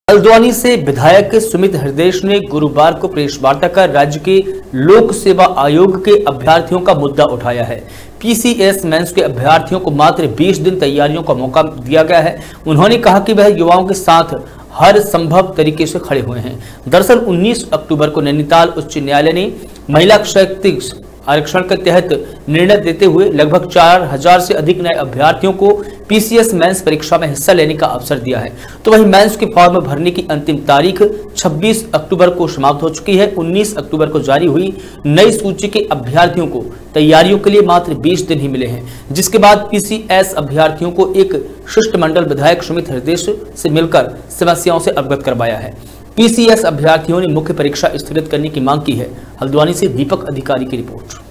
हल्द्वानी से विधायक सुमित हृदयेश ने गुरुवार को प्रेस वार्ता कर राज्य के लोक सेवा आयोग के अभ्यर्थियों का मुद्दा उठाया है। पीसीएस मेंस के अभ्यर्थियों को मात्र 20 दिन तैयारियों का मौका दिया गया है। उन्होंने कहा कि वह युवाओं के साथ हर संभव तरीके से खड़े हुए हैं। दरअसल 19 अक्टूबर को नैनीताल उच्च न्यायालय ने महिला शक्ति आरक्षण के तहत निर्णय देते हुए लगभग 4000 से अधिक नए अभ्यर्थियों को पीसीएस मेंस परीक्षा में हिस्सा लेने का अवसर दिया है। तो वहीं मेंस के फॉर्म भरने की अंतिम तारीख 26 अक्टूबर को समाप्त हो चुकी है। 19 अक्टूबर को जारी हुई नई सूची के अभ्यर्थियों को तैयारियों के लिए मात्र 20 दिन ही मिले हैं, जिसके बाद पीसीएस अभ्यर्थियों को एक शिष्टमंडल विधायक सुमित हृदयेश से मिलकर समस्याओं से अवगत करवाया है। पीसीएस अभ्यर्थियों ने मुख्य परीक्षा स्थगित करने की मांग की है। हल्द्वानी से दीपक अधिकारी की रिपोर्ट।